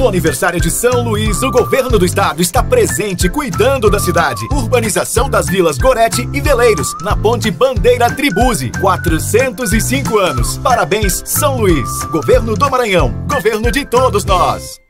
No aniversário de São Luís, o governo do estado está presente cuidando da cidade. Urbanização das vilas Gorete e Veleiros, na ponte Bandeira Tribuse. 405 anos. Parabéns, São Luís. Governo do Maranhão. Governo de todos nós.